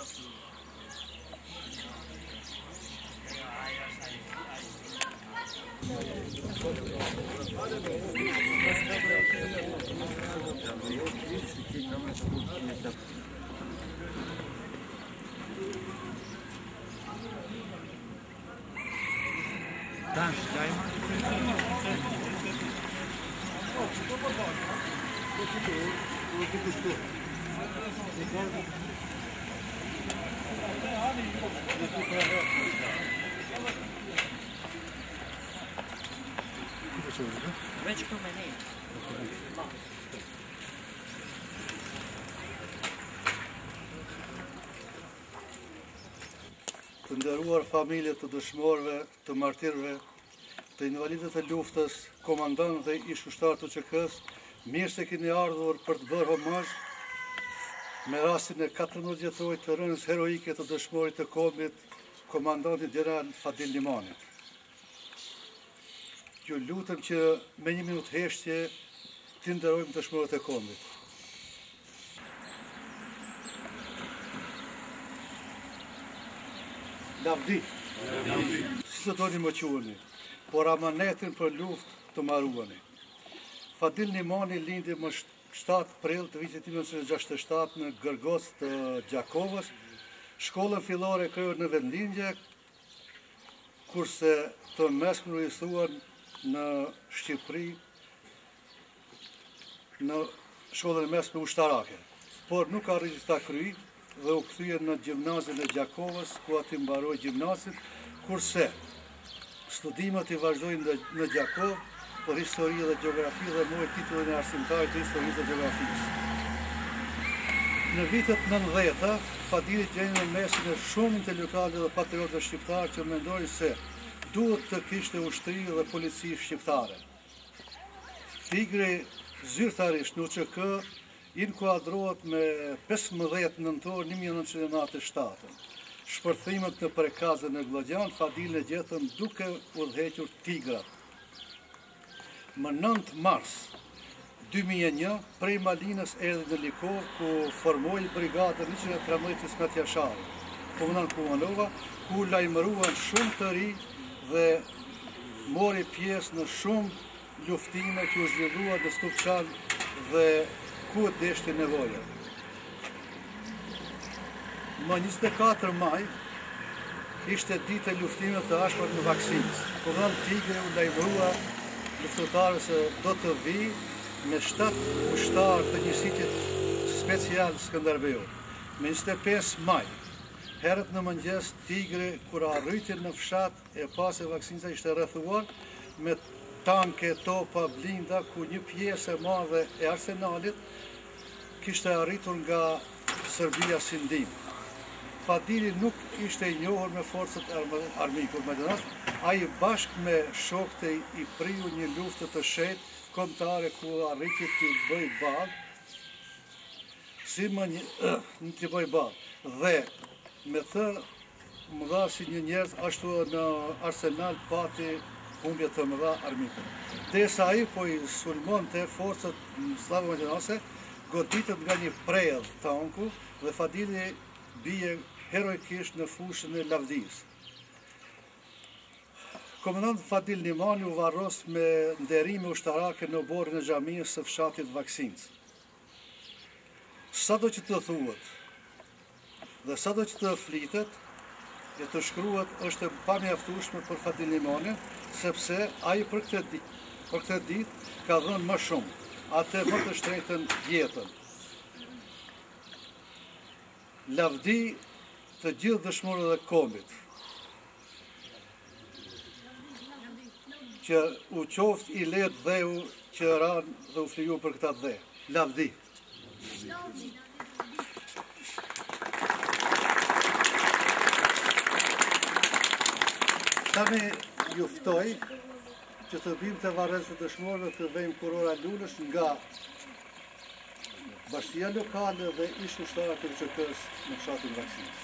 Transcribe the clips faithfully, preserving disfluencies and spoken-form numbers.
Të nderuar familje të dëshmorëve, të martirëve, të invalidët e luftës, komandantë dhe ish ushtarë të Q K-s, mirë se keni ardhur për të bërë homazh me rastin e katërmbëdhjetë vjetorit të rënës heroike të dëshmorit të kombit, komandantit general Fadil Limani. Ju lutem që me një minutë heshtje të nderojmë dëshmorët e kombit. Lavdi, si të doni më quheni, por amanetin për luft të maruani. Fadil Limani lindi më shtatë prill të vitit mille nëntëqind e gjashtëdhjetë e shtatë në Gërgoc të Gjakovës, shkollën fillore kryer në vendlindje, kurse të mesme rrjedhuan në Shqipëri në shkollën e mesme ushtarake, por nuk arriti ta kryej dhe u kthye në gjimnazin e Gjakovës, ku aty mbaroi gjimnazin, kurse studimet i vazhdojnë në Gjakovë për histori dhe gjeografi dhe mori titullin e arsimtarit të historisë dhe gjeografisë. Në vitet nëntëdhjetë, Fadili gjeni në mesin e shumë intelektualë dhe patriotëve shqiptarë që mendojnë se duhet të kishte ushtri dhe polici shqiptare. Tigri zyrtarisht në U Q K inkuadrohet me pesëmbëdhjetë nëntor një mijë e nëntëqind e nëntëdhjetë e shtatë. Shpërthimet në Prekazën e Glogjan, Fadilin e gjetën duke udhëhequr tigrat. Më nëntë mars dy mijë e një, prej Malinës erdhi në Likov, ku formoi brigadën njëqind e tridhjetë Ismet Jashari, komandant Kumanova, ku lajmëruan shumë të ri dhe mori pjesë në shumë luftime që u zhvillua në Stupçan dhe ku e deshti nevoja. Më njëzet e katër maj ishte ditë e luftimeve të ashprat në Vaksinës. Komandant Tigri u lajmërua luftëtarëve se do të vi me shtatë ushtarë të njësitit special Skënderbeu. Me njëzet e pesë maj, herët në mëngjes, Tigri, kur arriti në fshat, e pa se Vaksinësa ishte rrethuar me tanke, topa, blinda, ku një pjesë e madhe e arsenalit kishte arritur nga Serbia si ndihmë. Fadili nuk ishte i njohur me forcat armike, megjithatë, ai bashkë me shokët e i priu një lufte të shejtë kombëtare ku arriti të bëjë ballë, si më një të bëjë ballë. Dhe me të mëdha si një njerëz, ashtu në arsenal pati humbje të mëdha armike. Derisa ai po i sulmonte forcat slavo-maqedonase, goditët nga një prell tanku dhe Fadili bie heroikisht në fushën e lavdisë. Komandant Fadil Limani u varros me nderime ushtarake në oborrin e xhamisë së fshatit Vaksinës. Sado që të thuhet dhe sado që të flitet e të shkruhet është pa mjaftueshme për Fadil Limanin, sepse ai për këtë ditë, për këtë ditë ka dhënë më shumë, atë më të shtrenjtën jetën. Lavdi të gjithë dëshmorëve të kombit, që u qoft i letë dheu që ranë dhe u fliju për këta dhe. Lavdi. Tani juftoj që të bim të varrezë të dëshmorëve të vejmë kurora lullësh nga bashkia lokale dhe ish ushtarë të U Q K-s në fshatin Vaksinës.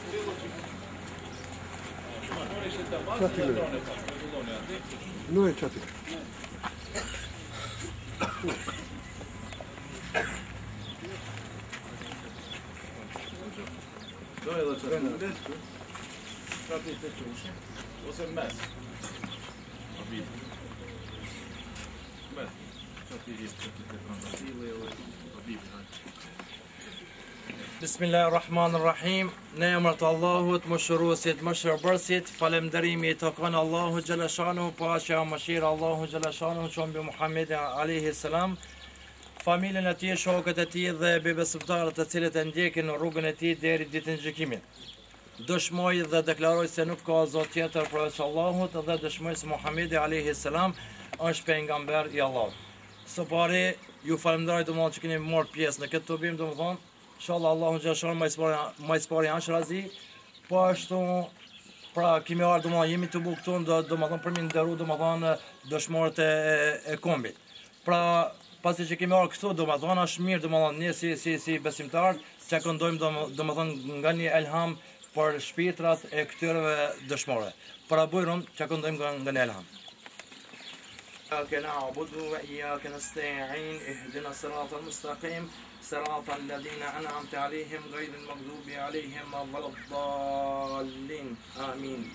Noi çatık. Dojë dhe që të prapë të qushin, ose mes. A vitë. Mes. Që të i rrisë që të të trandatile, a vitë. Bismillahirrahmanirrahim. Në emër të Allahut, mëshiruesit, mëshirbërësit, falënderimi i takon Allahu xhalla shanu, paqja, mëshira Allahu xhalla shanu, çon bi Muhammedin alayhi salam, familjen e tij, shokët e tij dhe bebesimtarët të cilët e ndjekin në rrugën e tij deri ditën e gjykimit. Dëshmoj dhe deklaroj se nuk ka zot tjetër përveç Allahut dhe dëshmoj se Muhamedi alayhi salam është pejgamber i Allahut. Së pari ju falenderoj domosdoshmë që keni marrë pjesë në këtë tubim, domosdoshmë inshallah Allahu xhashar më spori më spori janë razi. Po ashtu pra kemi ardhur domosdoshmë jemi të bukur këtu domosdoshmë për mi nderu domosdoshmë dëshmorët e, e kombit. Pra pasi që kemi ardhur këtu domosdoshmë është mirë domosdoshmë ne si si si besimtar që këndojmë domosdoshmë nga një elham për shpirtrat e këtyre dëshmorëve. Para bujrum që këndojmë nga, nga një elham. إياك نعبد وإياك نستعين اهدنا الصراط المستقيم صراط الذين أنعمت عليهم غير المغضوب عليهم ولا الضالين آمين.